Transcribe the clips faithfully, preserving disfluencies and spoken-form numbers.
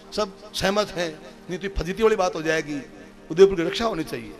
सब सहमत हैं, नहीं तो फजीती वाली बात हो जाएगी। उदयपुर की रक्षा होनी चाहिए।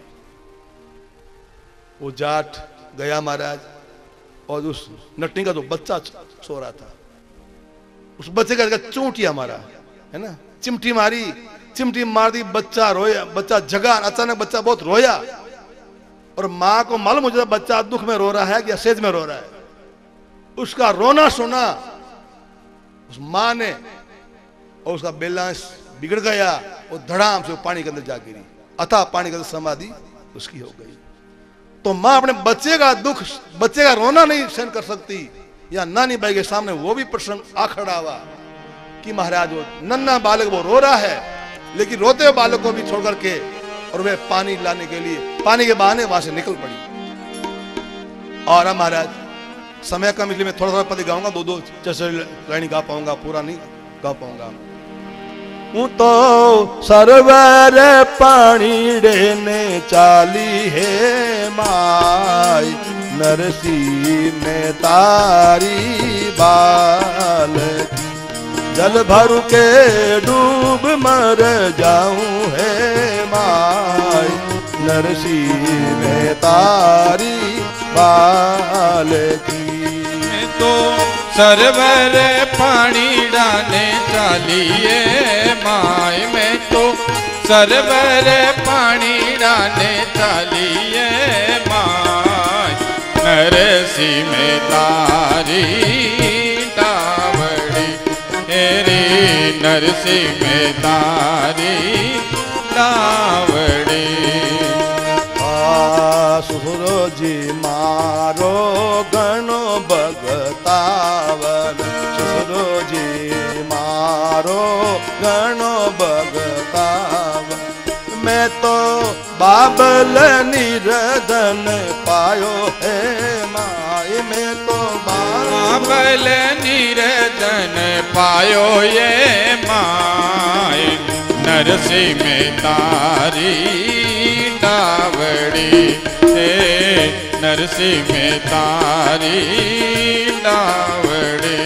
वो जाट गया महाराज, और उस नटनी का जो बच्चा सो रहा था, उस बच्चे का चूंटिया मारा है ना, चिमटी मारी, चिमटी मार दी, बच्चा रोया, बच्चा जगा, अचानक बच्चा बहुत रोया, और मां को मालूम हो जाता बच्चा दुख में रो रहा है या सेज में रो रहा है। उसका रोना सुना उस मां ने, और उसका बैलेंस बिगड़ गया, वो धड़ाम से वो पानी के अंदर जा गिरी, अथा पानी के अंदर समाधि उसकी हो गई। तो मां अपने बच्चे का दुख, बच्चे का रोना नहीं सहन कर सकती, या नानी बाई के सामने वो भी प्रसंग आ खड़ा हुआ कि महाराज वो नन्ना बालक वो रो रहा है, लेकिन रोते हुए बालक को भी छोड़ करके और वे पानी लाने के लिए पानी के बहाने वहां से निकल पड़ी। और अब महाराज समय कम, इसलिए मैं थोड़ा थोड़ा पद गाऊंगा, दो दो जैसे लाइन गा पाऊंगा, पूरा नहीं गा पाऊंगा। हूं तो सरवर पानी देने चाली है माई, नरसी में तारी बाल की, जल भर के डूब मर जाऊं है माई, नरसी में तारी बाल की। तो सरवर पानी डाले चालिए माई, में तो सरवर पानी डाले चालिए माई, नरसी में तारी डावड़ी, तेरी नरसी में तारी डावड़ी। सुरो जी मारो गणो भगतावन, सुरो जी मारो गणो भगतावन, मैं तो बाबल निरदन पायो है माई, मैं तो बाबल निरदन पायो ये माई, नरसी में तारी डावड़ी, हे नरसी में तारी डावड़ी।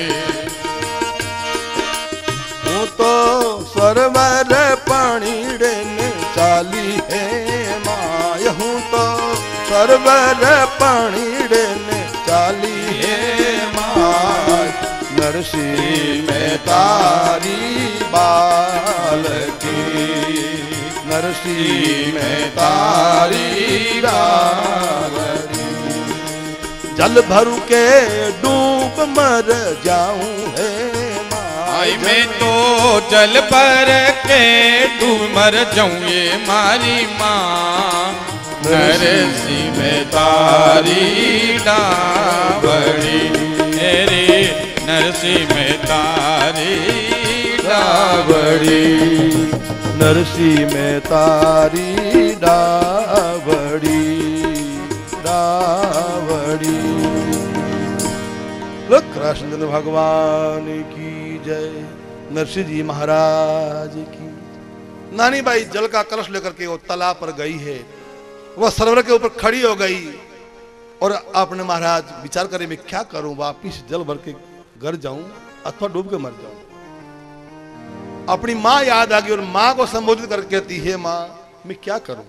हूँ तो सरवर पानी देने चाली है माय, हूँ तो सरवर पानी देने चाली है माय, नरसी में तारी बाल की, नरसी में तारी डावड़ी, जल भरू के डूब मर जाऊं है माई, मैं तो जल पर के डूब मर जाऊं ये मारी माँ, नरसी में तारी डावड़ी, तेरी नरसी में तारी डावड़ी, नरसी में तारी डावड़ी डावड़ी। कृष्ण भगवान की जय, नरसिंह जी महाराज की। नानी बाई जल का कलश लेकर के वो तालाब पर गई है, वह सरोवर के ऊपर खड़ी हो गई और आपने महाराज विचार करे मैं क्या करूं, वापिस जल भर के घर जाऊं अथवा डूब के मर जाऊं। अपनी मां याद आ गई और मां को संबोधित करके कहती है मां मैं क्या करूं,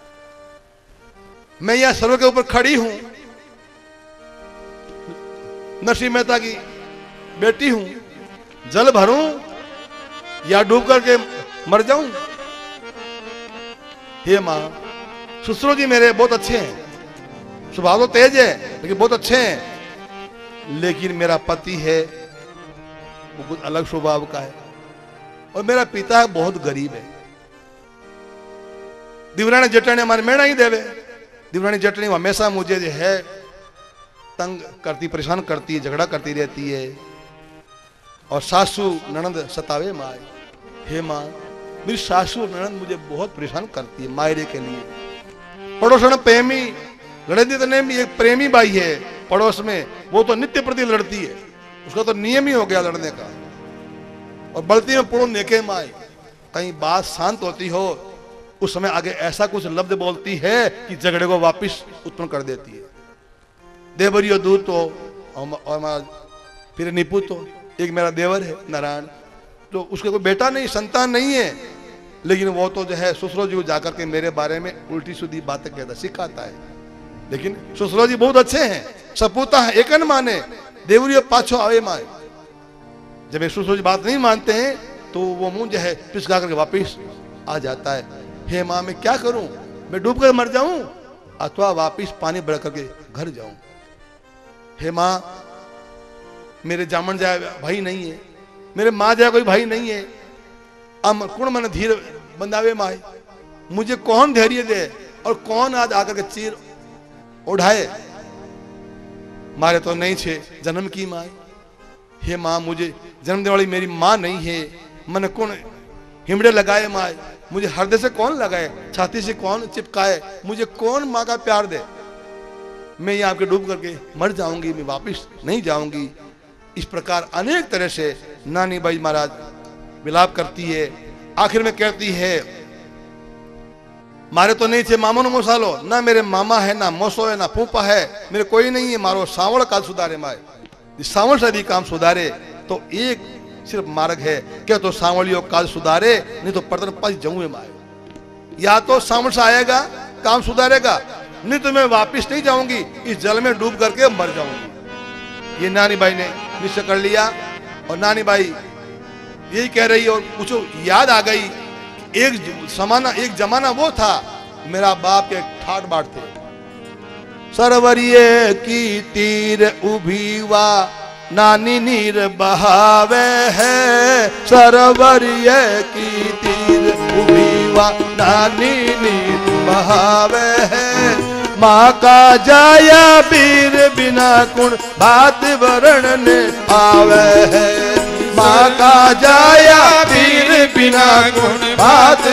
मैं यहां सरोवर के ऊपर खड़ी हूं, नरसिंह मेहता की बेटी हूं, जल भरूं या डूब करके मर जाऊं। हे मां, ससुर जी मेरे बहुत अच्छे हैं, स्वभाव तो तेज है लेकिन बहुत अच्छे हैं, लेकिन मेरा पति है वो कुछ अलग स्वभाव का है, और मेरा पिता बहुत गरीब है। दिवरानी जटनी हमारे मेणा ही देवे, दिवरानी जटनी हमेशा मुझे जो है तंग करती, परेशान करती, झगड़ा करती रहती है, और सासू ननंद सतावे माए। हे माँ, मेरी सासू और ननंद मुझे बहुत परेशान करती है मायरे के लिए। पड़ोसन प्रेमी गणेश ने भी एक प्रेमी बाई है पड़ोस में, वो तो नित्य प्रति लड़ती है, उसका तो नियम ही हो गया लड़ने का, और बलती में पुरो नेके माए। कहीं बात शांत होती हो उस समय आगे ऐसा कुछ लफ्ज बोलती है कि झगड़े को वापस उत्पन्न कर देती है। देवरियो दूत हो और फिर निपुत हो, एक मेरा देवर है नारायण, जो उसके कोई बेटा नहीं, संतान नहीं है, लेकिन वो तो जो है ससुर जी को जाकर के मेरे बारे में उल्टी सीधी बातें कहता सिखाता है। लेकिन ससुर जी बहुत अच्छे हैं, सपूता है, एकन माने देवरिया पाछो आवे माए। जब ये ससुर जी बात नहीं मानते हैं तो वो मुंह जो है पिसका करके वापिस आ जाता है। हे माँ मैं क्या करूं, मैं डूब कर मर जाऊं अथवा वापिस पानी भर करके घर जाऊं। हे माँ मेरे जामन जाए भाई नहीं है, मेरे माँ जाए कोई भाई नहीं है, अम कुण मन धीर बंदावे माए, मुझे कौन धैर्य दे और कौन आज आकर के चीर उठाए। मारे तो नहीं छे जन्म की माए। हे माँ मुझे जन्म देने वाली मेरी माँ नहीं है, मन कौन हिमड़े लगाए माए, मुझे हृदय से कौन लगाए, छाती से कौन चिपकाए, मुझे कौन माँ का प्यार दे। मैं यहाँ के डूब करके मर जाऊंगी, मैं वापिस नहीं जाऊंगी। इस प्रकार अनेक तरह से नानी बाई महाराज विलाप करती है। आखिर में कहती है मारे तो नहीं थे मामो नो मोसालो, ना मेरे मामा है, ना मोसो है, ना फूफा है, मेरे कोई नहीं है, मारो सावल काल सुधारे माए। सावल से यदि काम सुधारे तो एक सिर्फ मार्ग है, क्या तो सावलियों काल सुधारे, नहीं तो पड़तन पास जाऊंगे माए। या तो सावल से आएगा काम सुधारेगा, नहीं तो मैं वापिस नहीं जाऊंगी, इस जल में डूब करके मर जाऊंगी। ये नानी बाई ने निश्चय कर लिया और नानी बाई यही कह रही है। और कुछ याद आ गई, एक समाना एक जमाना वो था, मेरा बाप के ठाट बाट थे। सरवरिये की तीर उभीवा नानी नीर बहावे है, सरवरिये की तीर उभीवा नानी नीर बहावे है। माँ का जाया वीर बिना कुण बात वरण ने आवे है, माँ का जाया वीर बिना गुण बात।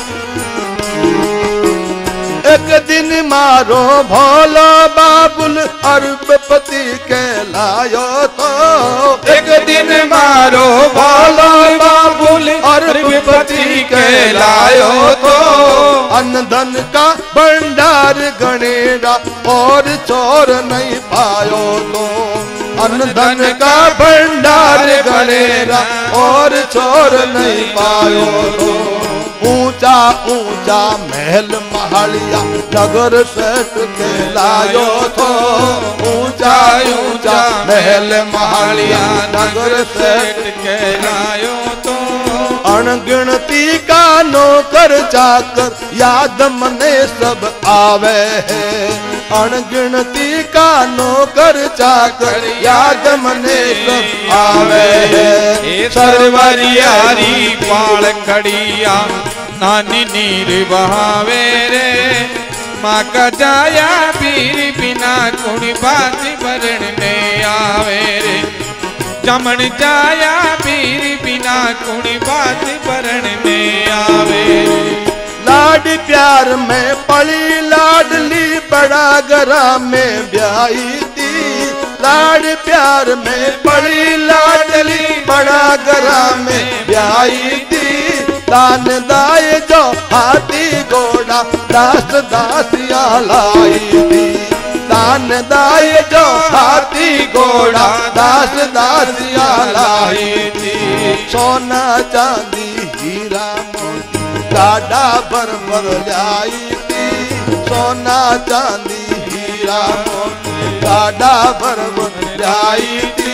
एक दिन मारो भोलो बाबुल अरबपति कहलायो तो, एक दिन मारो भोलो बाबुल अरबपति कहलायो तो। अन्न धन का भंडार गणेरा और चोर नहीं पायो तो, अन्न धन का भंडार गणेरा और चोर नहीं पायो तो। ऊंचा ऊंचा महल महलिया नगर सेठ कहलायो तो, ऊंचा ऊंचा महल महलिया नगर सेठ कहलायो तो। अनगिनती का नौकर चाकर याद मने सब आवे है, अनगिनती का नौकर चाकर याद मने सब आवे है। सरवरियारी पाल खड़िया नानी नीर बहावे रे, माँ का जाया वीर बिना कुण बात वरण में आवे रे। जमन जाया वीर बिना कुण बात वरण में आवे। लाड प्यार में पली लाडली बड़ा गरा में ब्याई थी, लाड प्यार में पली लाडली बड़ा गरा में ब्याई थी। दान दाए जो हाथी घोड़ा दास दासिया लाई थी, दान दाए जो हाथी घोड़ा दास दासिया लाई थी। सोना चांदी हीरा मोती गाड़ा भर भर लाई थी, सोना चांदी हीरा मोती गाड़ा भर भर लाई थी।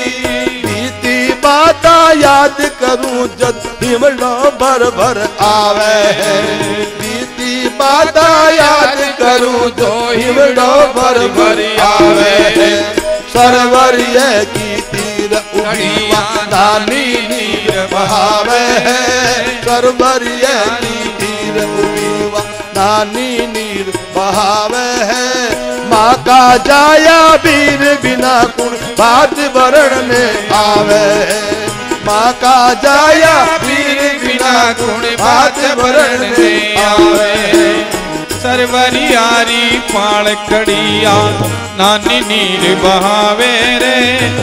बीती बाता याद करूं जब हिमड़ो भर भर आवे है, बीती बाता याद करूं जो हिमड़ो भर भर आवे है। सरवरिये की तीर उभीवा नानी नीर बहावे है, सरवरिये की तीर उभीवा नानी नीर बहावे है। माँ का जाया वीर बिना कुण बात वरण में आवे है, माँ का जाया वीर बिना कुण बात वरण में आवे। सरवरियारी पाल खड़िया नानी नीर बहावे रे,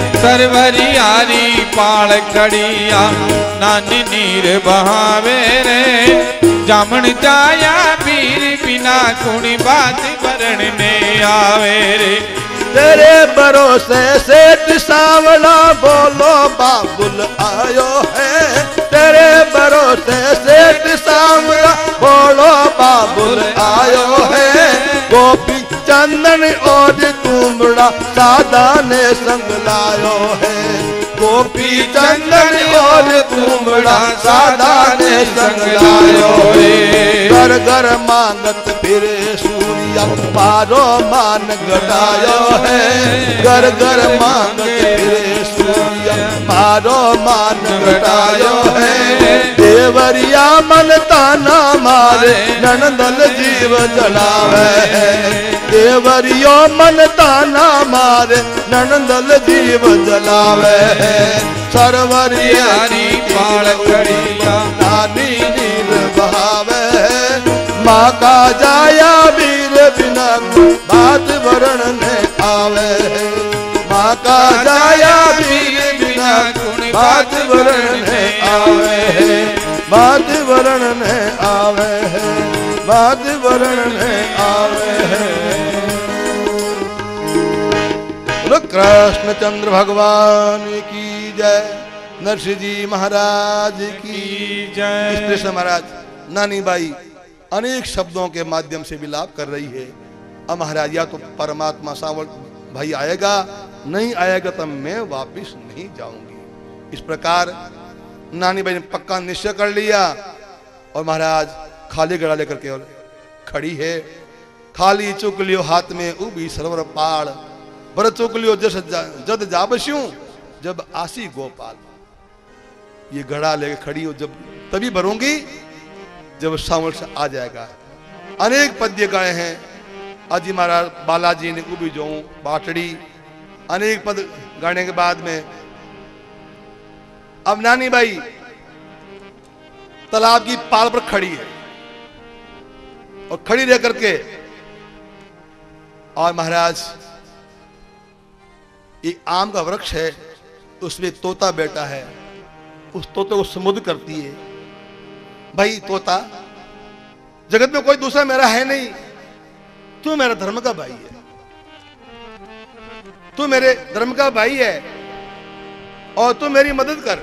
सरवरियारी पाल खड़िया नानी नीर बहावे रे। जामन जाया वीर बिना कुण बात वरण में आवे रे। तेरे भरोसे सेठ सावला बोलो बाबुल आयो है, तेरे भरोसे सेठ सांवला बोलो बाबुल आयो है। गोपी चंदन और तुमड़ा सादा ने संग लायो है। गोपी चंदन और तुमड़ा सादा ने संग लायो है। घर घर मांगत फिरे सूर्या पारो मान घटायो है। घर घर मांगत फिरे सूर्या पारो मान घटायो है। देवरिया मन ताना मारे ननदल जीव जलावे है। देवरियो मन ताना मारे ननदल जीव जलावे है। सरवरियारी पाल कड़िया नानी नीर बहावे है। माँ का जाया वीर बिना बात वरण ने आवे है। माँ का जाया वीर बिना बात वरण ने आवे है। बात वरण ने आवे है। बात वरण ने आवे है। कृष्ण चंद्र भगवान की जय। नरसिंह जी महाराज की जय। इस तरह से महाराज नानी बाई अनेक शब्दों के माध्यम से विलाप कर रही है। अब महाराज या तो परमात्मा सावल भाई आएगा, नहीं आएगा तो मैं वापिस नहीं जाऊंगी। इस प्रकार नानी बाई ने पक्का निश्चय कर लिया और महाराज खाली गड़ा लेकर के और खड़ी है। खाली चुकलियो हाथ में उबी सरवर पाड़ भरत चुकलियो जस जद जाबस्यूं जब आसी गोपाल। ये घड़ा लेकर खड़ी हो जब तभी भरूंगी जब सावल से आ जाएगा। अनेक पद्य गाए हैं आजी महाराज बालाजी ने उबी जो बाटड़ी अनेक पद गाने के बाद में अब नानी बाई तालाब की पाल पर खड़ी है और खड़ी रह करके और महाराज एक आम का वृक्ष है उसमें तोता बैठा है। उस तोते को संबोधित करती है, भाई तोता जगत में कोई दूसरा मेरा है नहीं, तू मेरा धर्म का भाई है। तू मेरे धर्म का भाई है और तू मेरी मदद कर।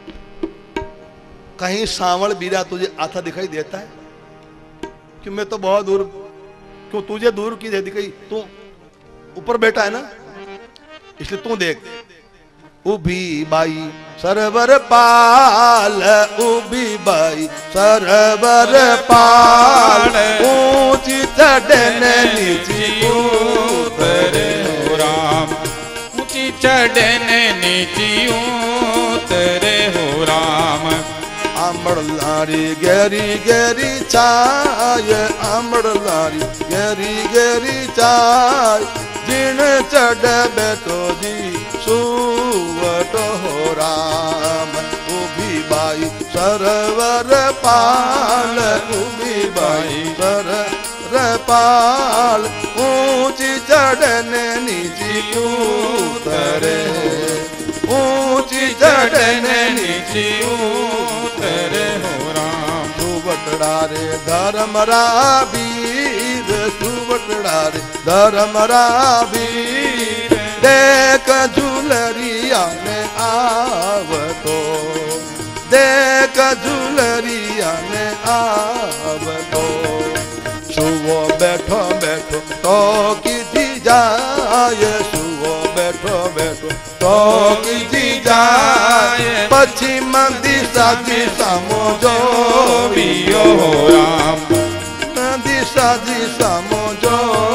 कहीं सांवल बीरा तुझे आता दिखाई देता है? कि मैं तो बहुत दूर, क्यों तुझे दूर की दिखाई? तू ऊपर बैठा है ना, इसलिए तू देख। उभी बाई सरवर पाल, उभी बाई सरवर पाल, ऊंची चढ़ने नीची उतरे हो राम। ऊंची चढ़ने नीची उतरे हो राम। आमड़ लारी गहरी गहरी चाय, आमड़ लारी गहरी गहरी चाय, जिन चढ़ बैठो जी सुवट हो राम। उभी बाई सरवर पाल, उभी बाई सरवर पाल, ऊंची चढ़ने नीची उतरे, ऊंची चढ़ने नीची उतरे हो राम। सुवटड़ा रे धर्मरा वीर, सुवटड़ा रे धर्मरा वीर, देख झूलरिया में आवतो, देख झूलरिया में आवतो। सुवो बैठो बैठो तो किसी जाए, सुवो बैठो बैठो तो किसी जाए, पश्चिम दिशा दिशा मोजो पियो हो राम। दिशा दिशा मोजो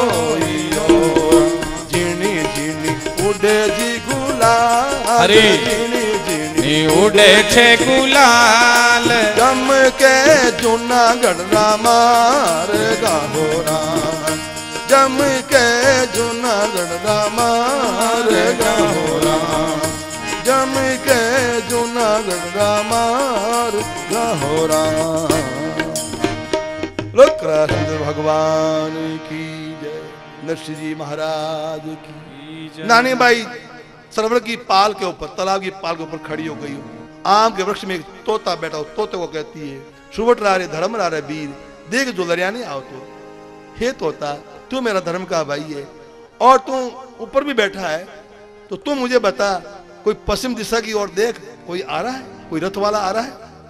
झिनी झिनी उड़े जी गुलाल, हरी झिनी झिनी उड़े छे गुलाल, जम के जूनागढ़ रामार गाहो राम, जम के जूनागढ़ रामार गाहो राम, जम के जूनागढ़ रामार गाहो राम। लोक कृष्ण भगवान की जय। नरसिंह जी महाराज की जय। नानी बाई सरोवर की पाल के ऊपर, तालाब की पाल के ऊपर खड़ी हो गई। आम के वृक्ष में एक तोता बैठा हो, तोते को कहती है, सुवट रा रे धर्म रा रे वीर, देख जुलरिया नहीं आओ तो। हे तोता, तू मेरा धर्म का भाई है और तू ऊपर भी बैठा है, तो तू मुझे बता, कोई पश्चिम दिशा की ओर देख, कोई आ रहा है, कोई रथ वाला आ रहा है?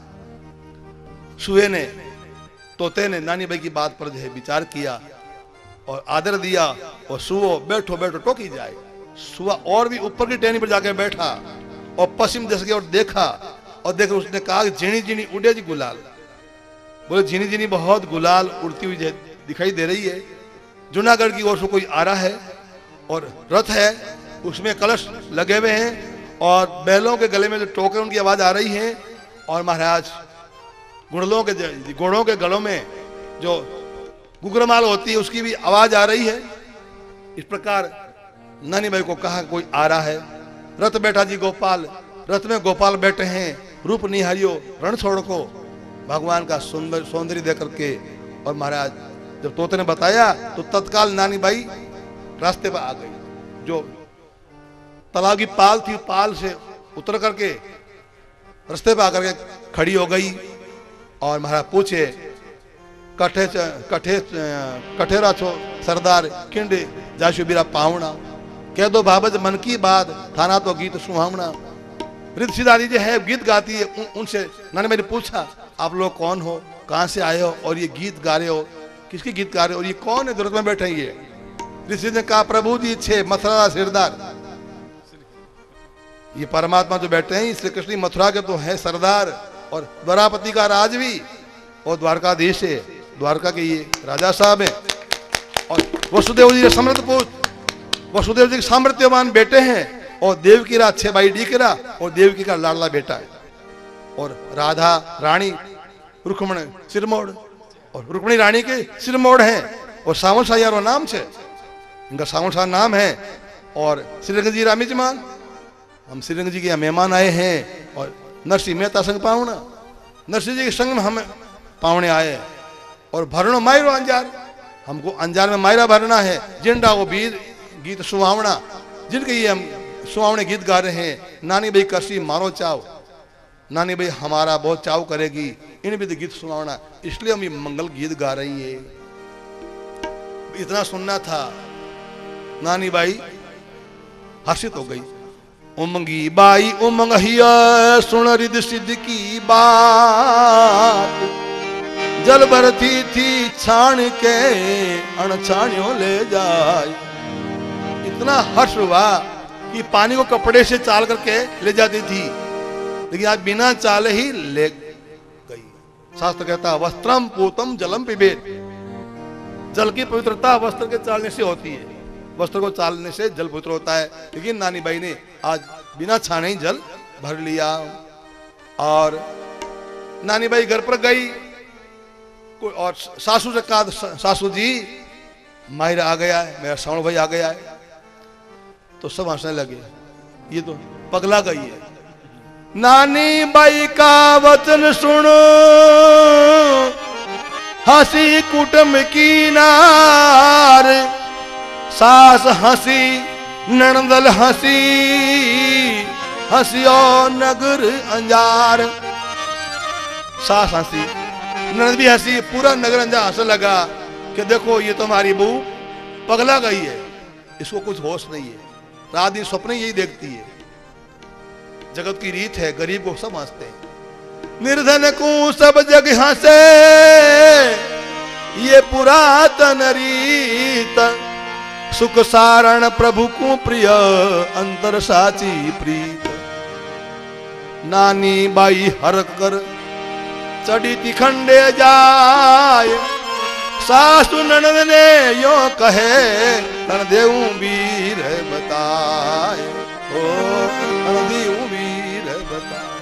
सुए ने, तोते ने नानी भाई की बात पर जो है विचार किया और आदर दिया और सुओ बैठो बैठो टोकी जाए। सुआ और भी ऊपर की टहनी पर जाकर बैठा और पश्चिम दिशा की ओर देखा और देखकर उसने कहा कि झिनी झिनी उड़े जी गुलाल। बोले झिनी झिनी बहुत गुलाल उड़ती हुई दिखाई दे रही है। जूनागढ़ की ओर से कोई आ रहा है और रथ है, उसमें कलश लगे हुए हैं और बैलों के गले में जो टोके उनकी आवाज आ रही है और महाराज घुड़लों के घोड़ों के गलों में जो गुगरमाल होती है उसकी भी आवाज आ रही है। इस प्रकार नानी भाई को कहा कोई आ रहा है। रथ बैठा जी गोपाल, रथ में गोपाल बैठे हैं। रूप निहारियो रण छोड़ को, भगवान का सुंदर सौंदर्य देख करके। और महाराज जब तोते ने बताया तो तत्काल नानी बाई रास्ते पर आ गई। जो तालाब की पाल थी, पाल से उतर करके रास्ते पर आकर के खड़ी हो गई और महाराज पूछे कठे कठे कठेरा छो सरदार किंड जाशु बीरा पावना, कह दो बाबत मन की बात थाना तो गीत सुहावना। रिद्धि दादी जी है गीत गाती है, उन, उनसे मैंने मैंने पूछा आप लोग कौन हो, कहाँ से आए हो और ये गीत गा रहे हो, किसके गीत गा रहे हो और ये कौन है दुर्ग में बैठे ये। ऋषि ने कहा प्रभु जी छे मथुरा सिरदार, ये परमात्मा जो बैठे हैं श्री कृष्ण मथुरा के तो है सरदार और द्वारापति का राज भी और द्वारकाधीश है, द्वारका के ये राजा साहब है। और वसुदेव जी के समृद्धपुत्र, वसुदेव जी के सामर्थ्यवान बेटे हैं और देवकी रा छह भाई डीकरा और देवकी का लाडला बेटा है। और राधा रानी रुक्मणी सिरमोड़ और रुक्मणी रानी के सिरमोड़ हैं और सावन सायारो नाम से इनका सावन सा नाम है। और श्रीरंग जी रामीजमान, हम श्रीरंग जी के यहाँ मेहमान आए हैं और नरसिंह मेहता संग पावना, नरसिंह जी के संग में हम पावने आए और भरणो मायरो अंजार, हमको अंजार में मायरा भरना है। जिंडा वो वीर गीत सुहावना, जिनके ये हम सुहावने गीत गा रहे हैं। नानी भाई करसी मारो चाव, नानी भाई हमारा बहुत चाव करेगी, इन भी गीत सुनावना, इसलिए हम ये मंगल गीत गा रही है। इतना सुनना था, नानी बाई हर्षित हो गई। उमंगी by Umang here soon rhythm सिद्ध की बात, जल भरती थी छाण के अणछाणियों ले जाए। इतना हर्ष हुआ कि पानी को कपड़े से चाल करके ले जाती थी, लेकिन आज बिना चाले ही ले गई। शास्त्र कहता है वस्त्रम पूतम जलम पिबेत, जल की पवित्रता वस्त्र के चालने से होती है, वस्त्र को चालने से जल पवित्र होता है। लेकिन नानी बाई ने आज बिना छाने ही जल भर लिया। और नानी बाई घर पर गई और सासू से कहा सासू जी माहिर आ गया है, मेरा श्रवण भाई आ गया है। तो सब हंसने लगे, ये तो पगला गई है। नानी बाई का वचन सुनो, हंसी कुटुंब की नार, सास हंसी नणंदल हंसी, हंसियो नगर अंजार। सास हंसी, नणंद भी हंसी, पूरा नगर अंजार हंसने लगा कि देखो ये तो हमारी बहू पगला गई है, इसको कुछ होश नहीं है, रात दिन स्वप्न यही देखती है। जगत की रीत है, गरीब को सब हंसते हैं। निर्धन को सब जग हंसे, ये पुरातन रीत, सुख सारण प्रभु को प्रिय, अंतर साची प्रीत। नानी बाई हर कर चढ़ी तिखंडे जाए, सासु ननद ने यो कहे, तन देऊ वीर बताए, ओ तन देऊ वीर बताए।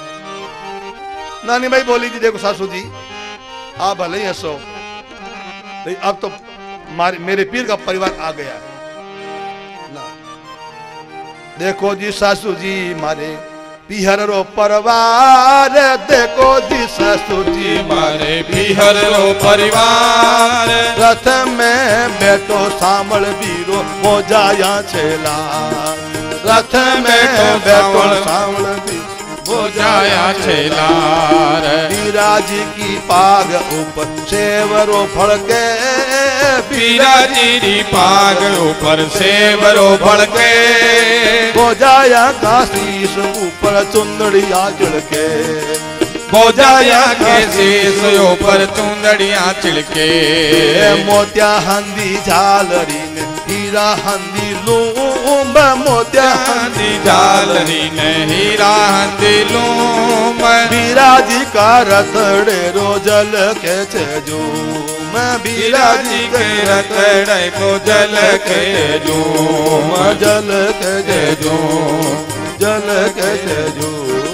नानी भाई बोली जी देखो सासू जी आप भले ही हंसो, अब तो मेरे पीर का परिवार आ गया है ना। देखो जी सासू जी मारे पिहर रो परिवार, देखो जी सासू जी मारे पिहर रो परिवार, रथ में बैठो सामल बीरो हो जाया छेला, रथ में बैठो सामल बीरो हो जाया छेलार। पीरा जी की पाग ऊपर सेवरो फड़के, पीरा जी की पाग ऊपर सेवरो फड़के, हो जाया काशीस ऊपर चुंदड़िया झुलके। बोजाया के शीश ऊपर चुंदड़ियां छिड़के। मोतिया हंदी झालरी ने हीरा हंदी लूम, मोतिया हंदी झालरी ने हीरा हंदी लूम। बीरा जी का रतड़े रोजल के झूम, बीरा जी के रतड़े को जल के झूम, जल के झूम, जल के झूम।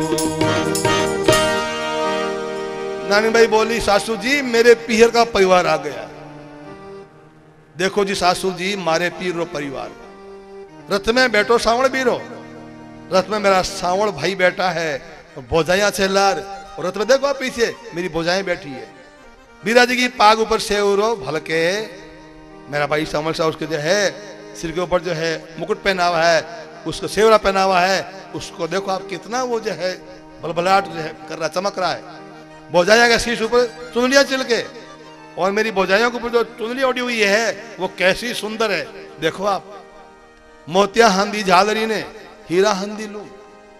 नानी भाई बोली सासू जी मेरे पीहर का परिवार आ गया। देखो जी सासू जी मारे पीर रो परिवार, रथ में बैठो सावण बीरो, रथ में मेरा सावण भाई बैठा है, बोझाइया छेलार, और रथ में देखो पीछे मेरी बोझाएं बैठी है। बीरा जी की पाग ऊपर सेवरो भलके, मेरा भाई सावण सा उसके जो है सिर के ऊपर जो है मुकुट पहना हुआ है, उसको सेवरा पहना हुआ है, उसको देखो आप कितना वो जो है बलबलाट जो है कर रहा, चमक रहा है। बोझाइया का शीश ऊपर चुनलियां चिलके, और मेरी बोझाइयों के ऊपर जो चुनली ओढ़ी हुई है वो कैसी सुंदर है, देखो आप। मोतिया हंदी झालरी ने हीरा हंदी लू,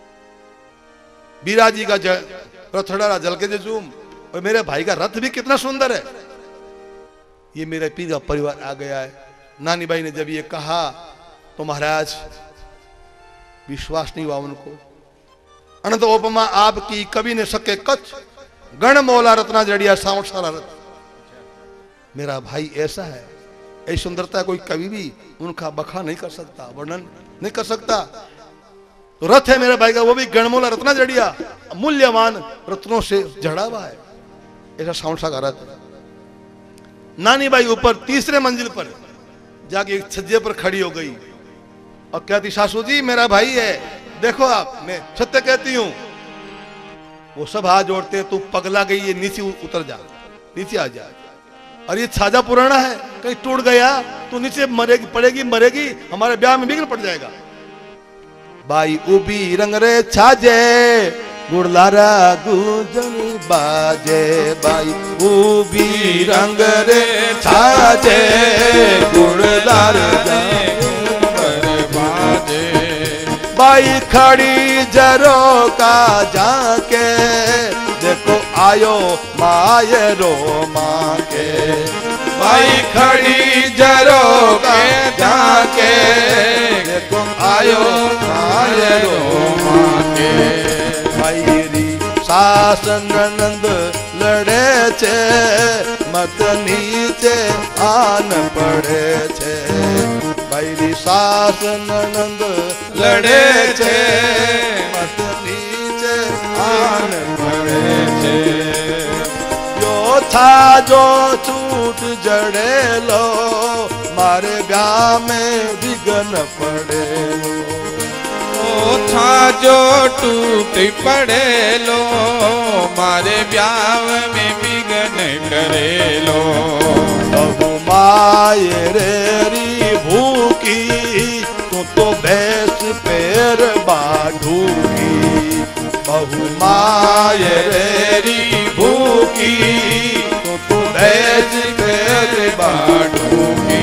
बीरा जी का रथड़ा जल के जूम, और मेरे भाई का रथ भी कितना सुंदर है। ये मेरे पीर का परिवार आ गया है। नानी भाई ने जब ये कहा तो महाराज विश्वास नहीं हुआ उनको। अनंत उपमा आपकी कभी ने सके कच्छ, गण मौला रत्ना जड़िया सावट सारा रथ। मेरा भाई ऐसा है, ऐसी सुंदरता कोई कभी भी उनका बखान नहीं कर सकता, वर्णन नहीं कर सकता। तो रथ है मेरे भाई का, वो भी गणमोला रत्ना जड़िया, मूल्यवान रत्नों से जड़ा हुआ है, ऐसा साउंड सा का रथ। नानी भाई ऊपर तीसरे मंजिल पर जाके एक छज्जे पर खड़ी हो गई और कहती सासू जी मेरा भाई है, देखो आप, मैं सत्य कहती हूं। वो सब हाथ जोड़ते, तू पगला गई, ये नीचे उतर जा, नीचे आ जा, और ये छाजा पुराना है, कहीं टूट गया तो नीचे मरेगी, पड़ेगी मरेगी, हमारे ब्याह में बिगड़ पड़ जाएगा। बाई उबी रंग रे छाजे गुड़लारा गुजन बाजे, बाई उबी रंग रे छाजे गुड़लारा बाजे। बाई खड़ी जरो का जाके, देखो आयो मायरो माँ के। बाई खड़ी जरो का जाके, देखो आयो मायरो माँ के। भाईरी सास ननंद लड़े छे, मत नीचे आन पड़े छे। भाईरी सास ननंद लड़े छे, मत नीचे आन पड़े छे। यो था जो छूट जड़े लो, मारे ब्याह में विघ्न पड़े लो। था जो टूट पड़े लो, मारे ब्याह में विघ्न करे लो। बहु माये रेरी भूखी, तू तो भैंस पैर बाढ़ूगी। बहु माये रेरी भूखी, तू तो भैंस पैर बाढ़ूगी।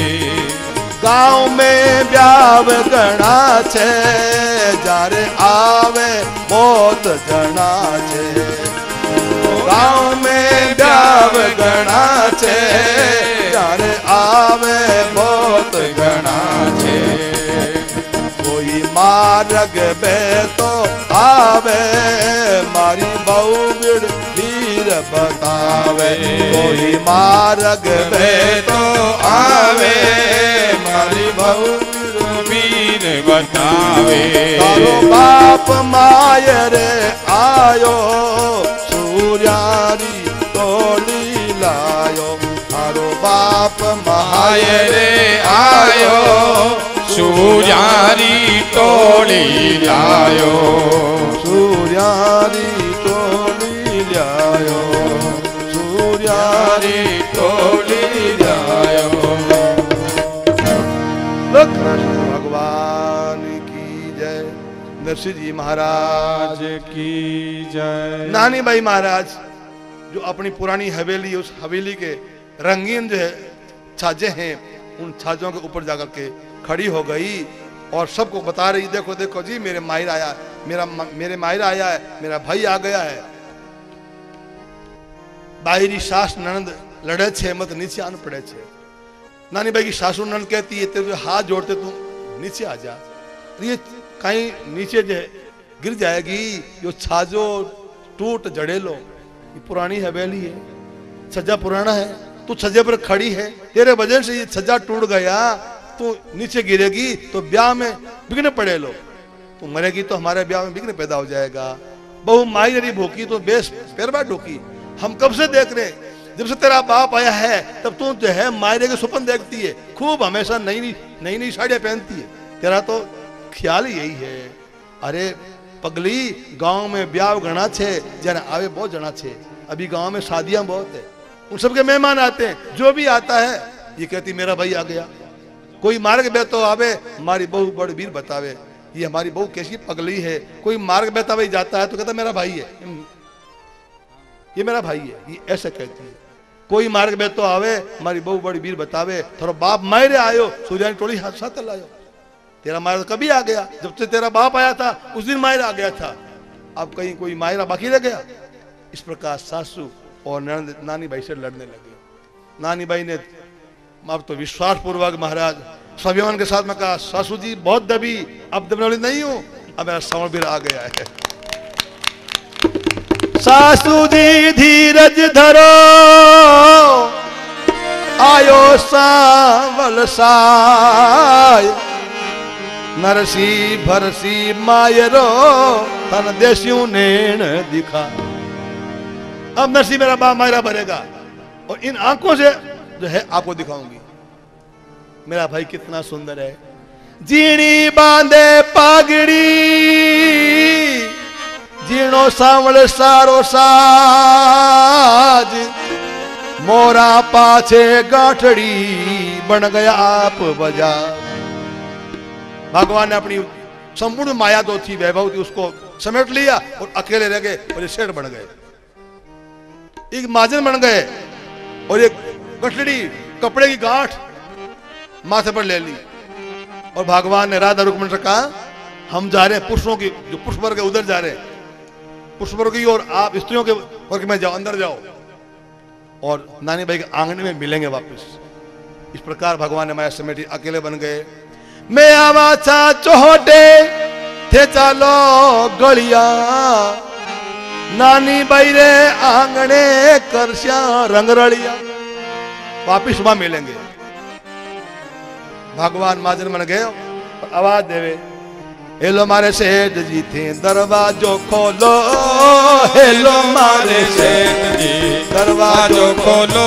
गाँव में ब्याव गणा छे, जारे आवे मौत जना छे। गाँव में ब्याव गणा छे, जारे आवे मौत गणा छे। कोई मार्ग बे तो आवे, मारी बहु बिड़ वीर बतावे। कोई मार्ग बे तो आवे, मारी बहु वीर बतावे। तारो बाप मायर आयो, सूर्यारी तोड़ी लायो। तारो बाप मायर आयो, सूर्यारी तोड़ी लायो। सूर्यारी तोड़ी लायो, सूर्यारी तोड़ी लायो। भगवान की जय। नरसिंह जी महाराज की जय। नानी भाई महाराज जो अपनी पुरानी हवेली, उस हवेली के रंगीन जो है छाजे हैं, उन छाजों के ऊपर जाकर के खड़ी हो गई और सबको बता रही, देखो देखो जी मेरे माहिर आया, मेरा मेरे माहिर आया है, मेरा भाई आ गया है। बाहरी सास ननद लड़े छे, मत नीचे आन पड़े छे। नानी भाई की सासू ननद कहती है तेरे हाथ जोड़ते तू नीचे आ जा, ये कहीं नीचे जो गिर जाएगी, जो छाजो टूट जड़ेलो, ये पुरानी हवेली है, छज्जा पुराना है, तू छज्जे पर खड़ी है, तेरे वजह से ये छज्जा टूट गया, तू नीचे गिरेगी तो ब्याह में विघ्न पड़े लो, तू मरेगी तो हमारे ब्याह में विघ्न पैदा हो जाएगा। बहु माई यदि भूखी तो बेस पैरवा ढूकी। हम कब से देख रहे, जब से तेरा बाप आया है तब तू जो है मायरे के सुपन देखती है, खूब हमेशा नई नई नई नई साड़ियां पहनती है, तेरा तो ख्याल ही यही है। अरे पगली, गांव में ब्याह गणा छे, जरा आवे बहुत जना छे, अभी गांव में शादियां बहुत है, उन सबके मेहमान आते हैं, जो भी आता है ये कहती मेरा भाई आ गया। कोई मार्ग बे तो आवे, हमारी बहु बड़ वीर बतावे, ये हमारी बहु कैसी पगली है। कोई मार्ग बेतावे जाता है तो कहता मेरा भाई है, ये मेरा भाई है, ये ऐसे कहती है। कोई मार्ग बे तो आवे, हमारी बहु बड़ी वीर बतावे, थोड़ा बाप मायरे आयो, सूर्यानी टोली हाथ साथ लायो। तेरा मायरा कभी आ गया, जब से तेरा बाप आया था उस दिन मायरा आ गया था, अब कहीं कोई मायरा बाकी रह गया। इस प्रकार सासू और नानी भाई से लड़ने लगे। नानी भाई ने अब तो विश्वास पूर्वक महाराज स्वाभिमान के साथ में कहा, सासू जी बहुत दबी, अब दबने वाली नहीं हूं, अब मेरा समर भी आ गया है। सासू जी धीरज धरो, आयो सावल साय, नरसी भरसी मायरो तन देसियों नेण दिखा। अब नरसी मेरा बाप मायरा भरेगा और इन आंखों से जो है आपको दिखाऊंगी मेरा भाई कितना सुंदर है। जीणी बांधे पागड़ी, जीणो सांवल सारो साज, मोरा पाछे गांठड़ी बन गया आप बजा। भगवान ने अपनी संपूर्ण माया तो थी, वैभव थी, उसको समेट लिया और अकेले रह गए और ये शेर बन गए, एक महाजन बन गए और एक गठड़ी कपड़े की गांठ माथे पर ले ली। और भगवान ने राधा रुक्मणी से कहा हम जा रहे हैं पुरुषों की, जो पुरुष वर्ग है उधर जा रहे हैं, पुरुष वर्ग की, और आप स्त्रियों के वर्ग में जाओ, अंदर जाओ और नानी भाई के आंगन में मिलेंगे वापस। इस प्रकार भगवान ने माया समेटी, अकेले बन गए। मैं आवा छा चोहटे थे चालो गलिया, नानी भाई रे आंगणे करश्या रंगरलिया। वापिस वहां मिलेंगे। भगवान महाजन बन गए और आवाज देवे, हेलो मारे सेठ जी थे दरवाजो खोलो, हेलो मारे सेठ जी दरवाजो खोलो,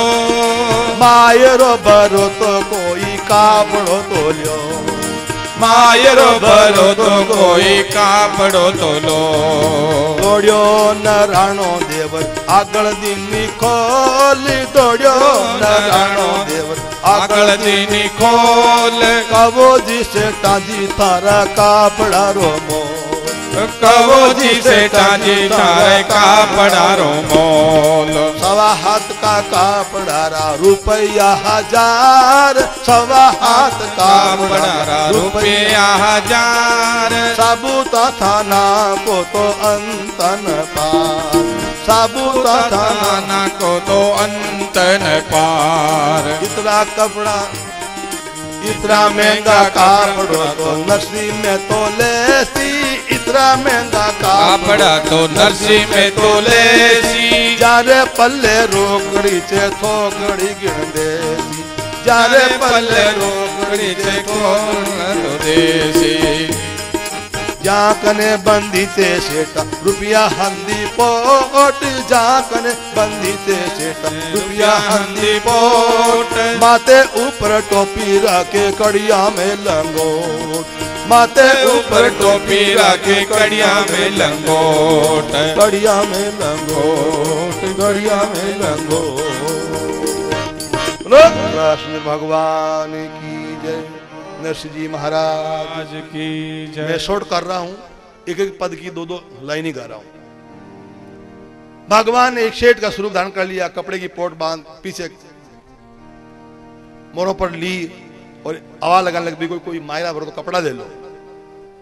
मायरो भरो तो कोई कापड़ो तो लो, मायरो भरो तो कोई कापड़ो तो लो। दौड़ो नराणो देवर आगल दीनी खोल, दौड़ो नराणो देवर आगल दीनी खोल, कवो जी से ताजी थारा कापड़ा रो मोल, कवो जी से ताजी थारे कापड़ा रो मोल। सवा हाथ का कापड़ा रुपया हजार, सवा हाथ कापड़ा रुपया हजार, साबुता थाना को तो अंतन पार, साबुता थाना को तो अंतन पार। इतना कपड़ा इतना महंगा कापड़ा तो नरसी में तो लेती, इतना महंगा कापड़ा तो नरसी में तो लेती, जारे पल्ले रोकड़ी चे थोकड़ी गिन देती, जारे पल्ले रोकड़ी चे थोकड़ी देसी। जाकने बंदी ते सेटा रुपया हंदी पोट, जाकने बंदी ते सेटा रुपया हंदी पोट, माते ऊपर टोपी रखे कड़िया में लंगोट, माते ऊपर टोपी रखे कड़िया में लंगोट, कड़िया में लंगोट, कड़िया में लंगोट। कृष्ण भगवान की जय, नरसिंह जी महाराज की जय। मैं शॉर्ट कर रहा हूं, एक एक पद की दो दो लाइन ही गा रहा हूं। भगवान ने एक शेठ का स्वरूप धारण कर लिया, कपड़े की पोट बांध पीछे मोरों पर ली और आवाज लगाने लगी, कोई कोई मायरा भरो तो कपड़ा दे लो।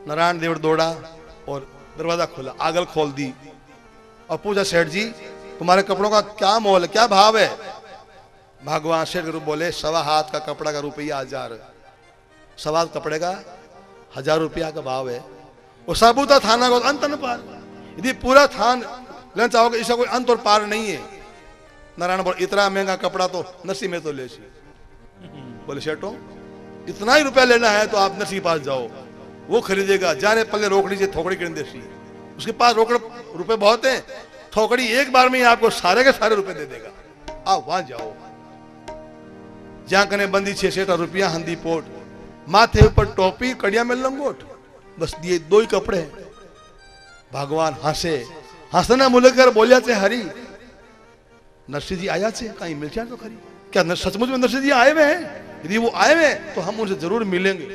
नारायण देव दौड़ा और दरवाजा खोला, आगल खोल दी और पूछा सेठ जी तुम्हारे कपड़ों का क्या मोल है, क्या भाव है? भगवान शेठ के रूप बोले सवा हाथ का कपड़ा का रुपया हजार, सवा हाथ कपड़े का हजार रुपया का भाव है। वो साबुता थाना को अंत न पार, यदि पूरा थान लेना चाहोगे इसका कोई अंत और पार नहीं है। नारायण बोले इतना महंगा कपड़ा तो नरसी में तो ले सी। बोले शेठो इतना ही रुपया लेना है तो आप नरसी के पास जाओ, वो खरीदेगा, जाने पल्ले रोकड़ी से थोकड़ी किन देसी, उसके पास रोकड़ रुपए बहुत है, थोकड़ी एक बार में ही आपको सारे के सारे रुपए दे देगा, आप वहां जाओ। जहां कने बंदी छह सेठ रुपया हंदी पोट, माथे ऊपर टोपी कड़िया में लंगोट, बस ये दो ही कपड़े हैं। भगवान हंसे, हंसना मुलकर बोलिया से हरी नरसिंह जी आया से कहीं मिल जाए तो खरी। क्या सचमुच में नरसिंह जी आए हुए हैं? यदि वो आए हुए तो हम उनसे जरूर मिलेंगे।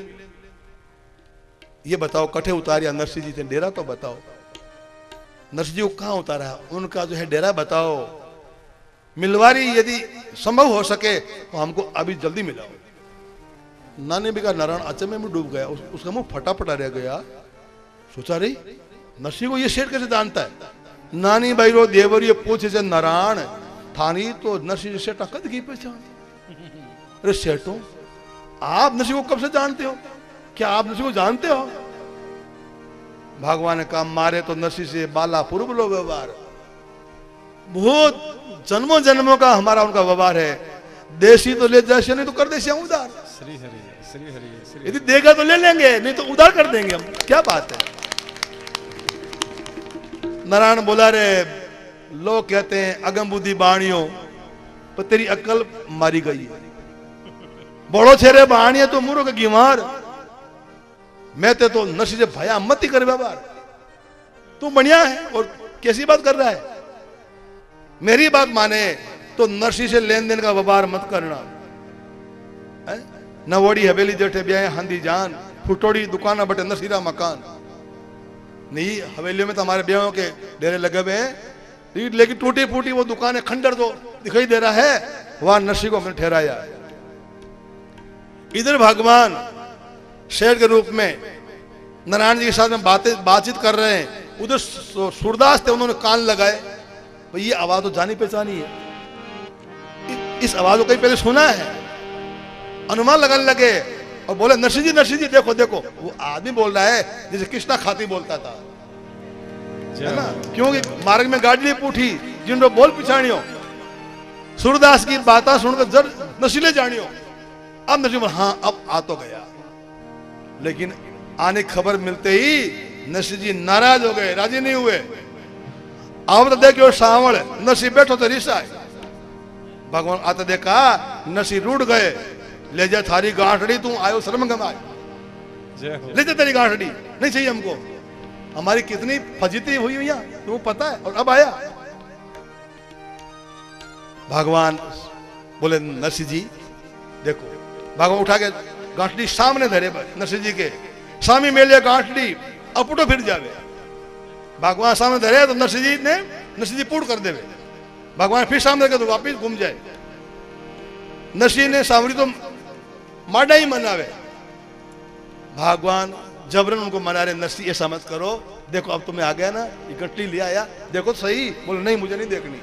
ये बताओ कठे उतारिया नरसिंह जी थे डेरा तो बताओ, नरसिंह जी को कहाँ उतारा, उनका जो है डेरा बताओ। मिलवारी यदि संभव हो सके तो हमको अभी जल्दी मिलाओ। नानी भी का नारायण अचंभे में डूब गया, उस, उसका मुंह फटाफटा रह गया। सोचा रही नरसिंह को ये शेठ कैसे जानता है? नानी भाई रो देवरी पूछे से नारायण थानी तो नरसिंह सेठ कद की पहचान। अरे सेठों आप नरसिंह को कब से जानते हो? क्या आप नरसिंह को जानते हो? भगवान ने कहा मारे तो नरसिंह से बाला पूर्व लो व्यवहार, बहुत जन्मों जन्मों का हमारा उनका व्यवहार है। देशी तो ले जैसे नहीं तो कर दे उधार, श्री हरि श्री हरि श्री यदि देगा तो ले लेंगे, नहीं तो उधार कर देंगे हम। क्या बात है? नारायण बोला रे लोग कहते हैं अगम बुद्धि बाणियों, पर तेरी अक्ल मारी गई। बड़ो छेरे बाणिया तो मुरो के गिमार, मैं ते तो नरसिंह से भया मत ही कर व्यवहार। तू बढ़िया है और कैसी बात कर रहा है? मेरी बात माने तो नरसिंह से लेन देन का व्यवहार मत करना। नवोड़ी हवेली जेठे ब्याह हंदी जान, फुटोड़ी दुकान बटे नसीरा मकान। नहीं हवेलियों में तो हमारे ब्याहों के डेरे लगे हुए हैं, लेकिन टूटी फूटी वो दुकान है, खंडर जो दिखाई दे रहा है वहां नरसिंह को हमने ठहराया। इधर भगवान शेर के रूप में नारायण जी के साथ में बातें बातचीत कर रहे हैं, उधर सूरदास थे, उन्होंने कान लगाए, तो ये आवाज तो जानी पहचानी है, इस आवाज को कहीं पहले सुना है। अनुमान लगाने लगे और बोले नरसिंह जी नरसिंह जी देखो देखो, वो आदमी बोल रहा है जैसे कृष्णा खाती बोलता था, है ना? क्योंकि मार्ग में गाड़ी पूठी जिनको बोल पिछाड़ियो, सूरदास की बातें सुनकर जर नशीले जानियो। अब नरसिंह बोल हाँ अब आ तो गया, लेकिन आने खबर मिलते ही नरसिंह जी नाराज हो गए, राजी नहीं हुए। अब तो देखियो सावल नरसिंह बैठो तो रिसा है। भगवान आते देखा नरसिंह रूठ गए, ले जा थारी गांठड़ी, तू आयो शर्म गमाए, ले जा तेरी गांठड़ी, नहीं चाहिए हमको। हमारी कितनी फजीती हुई हुई तुमको पता है, और अब आया। भगवान बोले नरसिंह जी देखो, भगवान उठा के गांठड़ी सामने धरे नरसिंह जी के, स्वामी मेले गांठड़ी अपुटो फिर जावे। भगवान सामने धरे तो नरसिंह जी ने नरसिंह जी पूर्ण कर देवे, भगवान फिर सामने के तो वापिस घूम जाए। नरसिंह ने सावरी तो माडा ही मनावे, भगवान जबरन उनको मना रहे, नरसिंह ऐसा मत करो, देखो अब तुम्हें आ गया ना, ये गठली ले आया, देखो तो सही। बोले नहीं मुझे नहीं देखनी।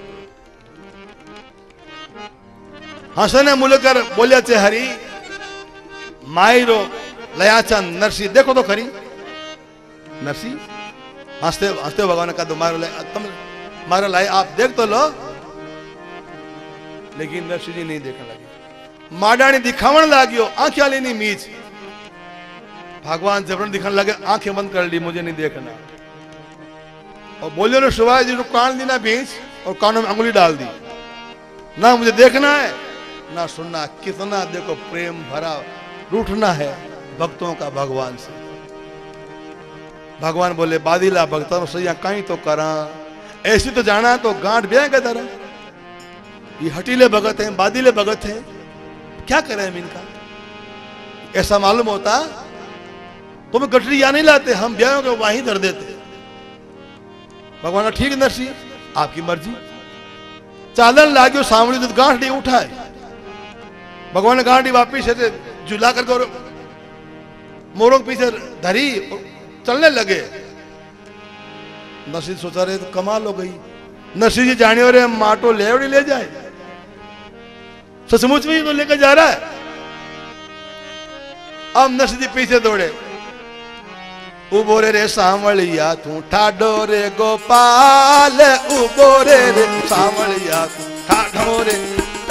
हंसने मुलकर बोलिया चे हरी मायरो लयाचा नरसिंह देखो तो खरी। नरसिंह हंसते हंसते भगवान ने कहा तो मारो लाए, तुम मारो लाए आप देख तो लो। लेकिन नरसिंह जी नहीं देखने लगे, माडानी दिखावन लागियो, आंखें लेनी मीच। भगवान जबरन दिखाने लगे, आंखें बंद कर ली, मुझे नहीं देखना। और बोलियो ने शिवाजी जी को कान दी ना बीच, और कानों में अंगुली डाल दी, ना मुझे देखना है ना सुनना। कितना देखो प्रेम भरा रूठना है भक्तों का भगवान से। भगवान बोले बादीला भक्तों सैया कहीं तो करा, ऐसी तो जाना तो गांठ ब्याह का दरा। ये हटीले भगत हैं, बादीले भगत हैं, क्या करें हम इनका? ऐसा मालूम होता तो मैं गठरी यहाँ नहीं लाते, हम ब्याह के वहीं धर देते। भगवान ठीक नरसिंह आपकी मर्जी। चादर लागियो सामने तो गांठी उठाए, भगवान ने गांठी वापिस है झुला करके और मोरों के पीछे धरी चलने लगे। नरसिंह सोचा रहे तो कमाल हो गई, नरसिंह जी जाने और माटो लेवड़ी ले जाए, सचमुच में ही तो लेकर जा रहा है। अब नरसिंह जी पीछे दौड़े, उबोरे रे सांवलिया तू ठाडो रे गोपाल, उबोरे रे सांवलिया तू ठाडो रे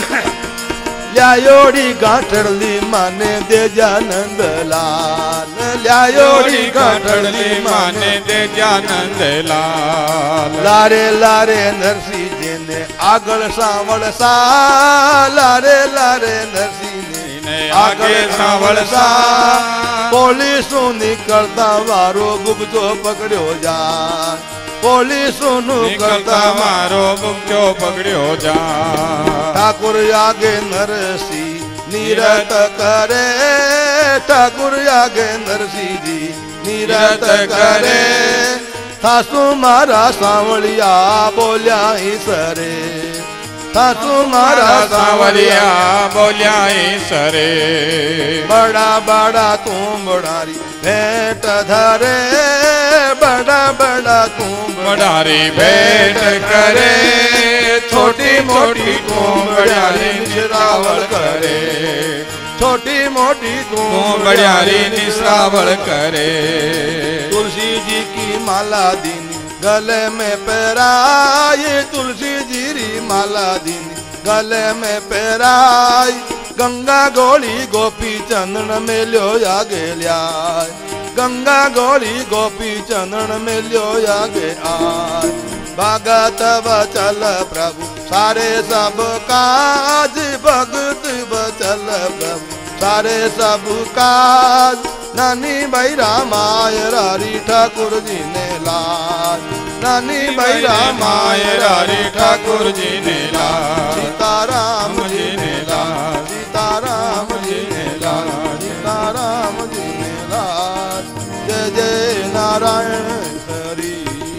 ल्यायोड़ी गांठड़ली माने दे जानंद लाल, ल्यायोड़ी गांठड़ली माने दे जानंद लाल। लारे लारे नरसिंह जी ने आगल सांवल सा, लारे लारे नरसिंह ने आगल सांवल सा, पोलीसों निकलता वारो बुगजो पकड़ो जा, पोलीसों निकलता मारो बुगजो पकड़ो जा। ठाकुर आगे नरसिंह नीरत करे, ठाकुर आगे नरसिंह जी नीरत करे, थासु मारा सांवलिया बोलिया ही सरे, थासु मारा सांवलिया बोलिया ही सरे। बड़ा बड़ा तुम बड़ारी भेंट धरे, बड़ा बड़ा तुम बड़ारी भेंट करे, छोटी मोटी तुम बड़ारी निश्रावल करे, छोटी मोटी तुम बड़ारी निश्रावल करे। तुलसी जी की माला दीनी गले में पहराई, तुलसी जी री माला दीनी गले में पहराई, गंगा गोली गोपी चंदन में लो आगे लियाय, गंगा गोली गोपी चंदन में लो आगे आय। भगत बचल प्रभु सारे सब काज, भगत बचल प्रभु सारे सब काज, नानी भाई रामाय रारी ठाकुर जी ने लाज, नानी भाई रामाय रारी ठाकुर जी ने लाज, सीताराम जी ने लाज, सीताराम जी ने लाज, सीताराम जी ने लाज, जय जय नारायण हरि।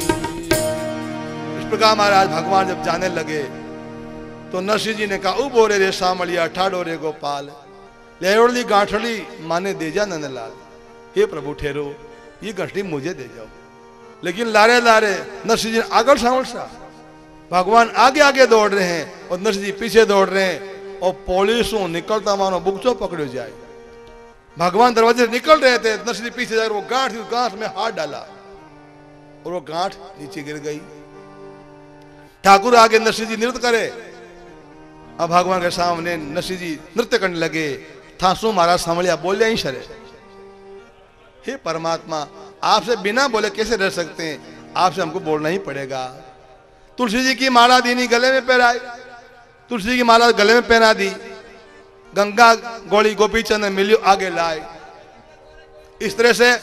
इस प्रकार महाराज भगवान जब जाने लगे तो नरसिंह जी ने कहा, उ बोरे रे सामलिया ठाडो रे गोपाल, लेवड़ी गांठड़ी माने दे जा नंदलाल, हे प्रभु ठहरो, ये गांठड़ी मुझे दे जाओ। लेकिन लारे लारे नरसिंह जी आगल सांवल सा, भगवान आगे आगे दौड़ रहे हैं और नरसिंह जी पीछे दौड़ रहे हैं, और पुलिसों निकलता मानो बुगचो पकड़ो जाए। भगवान दरवाजे से निकल रहे थे, नरसिंह जी पीछे जाकर वो गांठ गांठ में हाथ डाला और वो गांठ नीचे गिर गई। ठाकुर आगे नरसिंह जी नृत्य करे, अब भगवान के सामने नरसिंह जी नृत्य करने लगे। थासु महाराज सांवलिया बोले ही शरे, हे परमात्मा आपसे बिना बोले कैसे रह सकते हैं, आपसे हमको बोलना ही पड़ेगा। तुलसी जी की माला दीनी गले में पहनाई, तुलसी जी की माला गले में पहना दी, गंगा गोली गोपी चंद मिलियो आगे लाए। इस तरह से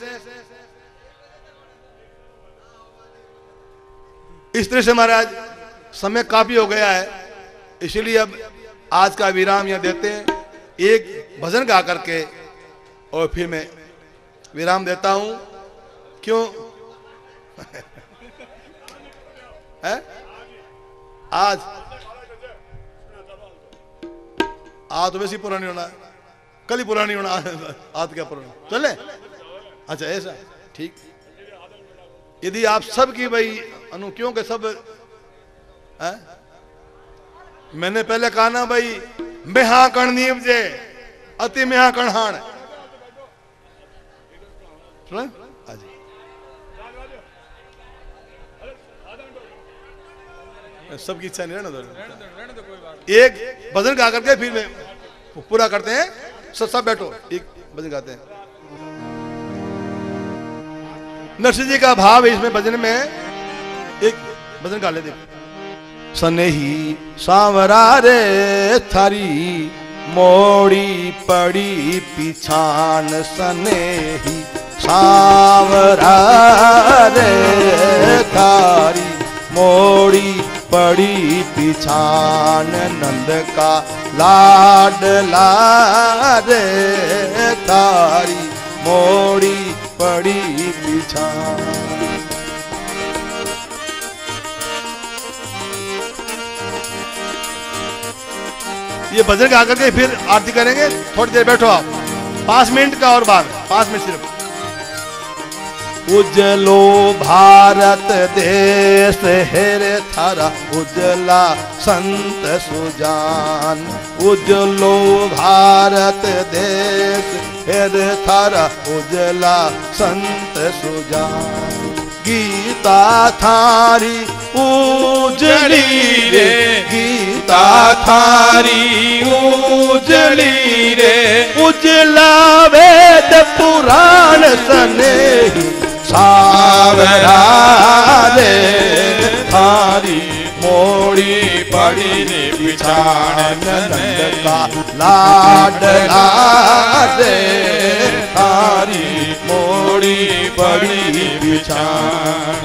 इस तरह से महाराज समय काफी हो गया है, इसलिए अब आज का विराम यहां देते हैं, एक भजन गा करके और फिर मैं विराम देता हूं। क्यों है आज आज तो वैसे ही पुरानी होना, कल ही पुरानी होना, आज क्या पुरानी चले। अच्छा ऐसा ठीक, यदि आप सब की भाई अनु क्यों के सब है? मैंने पहले कहा ना भाई, मेहा कण नीव जे अति मेहा कण हाण, सबकी इच्छा नहीं है ना, एक भजन गा करके फिर में पूरा करते हैं। सब सब बैठो, एक भजन गाते हैं। नरसिंह जी का भाव है इसमें भजन में, एक भजन गा लेते। सनेही सांवरा रे थारी मोड़ी पड़ी पिछान, सनेही सांवरा रे थारी मोड़ी पड़ी पिछान, नंद का लाडला रे थारी मोड़ी पड़ी पिछान। ये भजन गा करके फिर आरती करेंगे, थोड़ी देर बैठो आप। पांच मिनट का और बार, पांच मिनट सिर्फ। उजलो भारत देश हेरे थारा उजला संत सुजान। उजलो भारत देश हेरे थारा उजला संत सुजान। गीता थारी उजली रे, गीता थारी उजली रे। उजला वेद पुराण सने सावरा रे। थारी मोड़ी पड़ी रे बिछाण नंद का लाडला रे। थारी मोड़ी पड़ी बिछाण।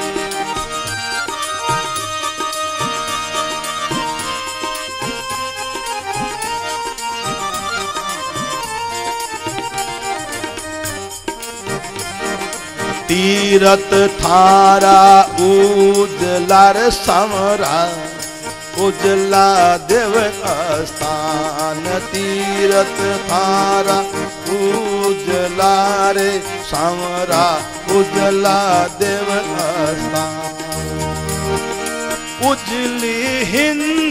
तीरथ थारा उजलार समरा उजला देव स्थान। तीरथ थारा उजला रे समरा उजला देव स्थान। उजली हिंद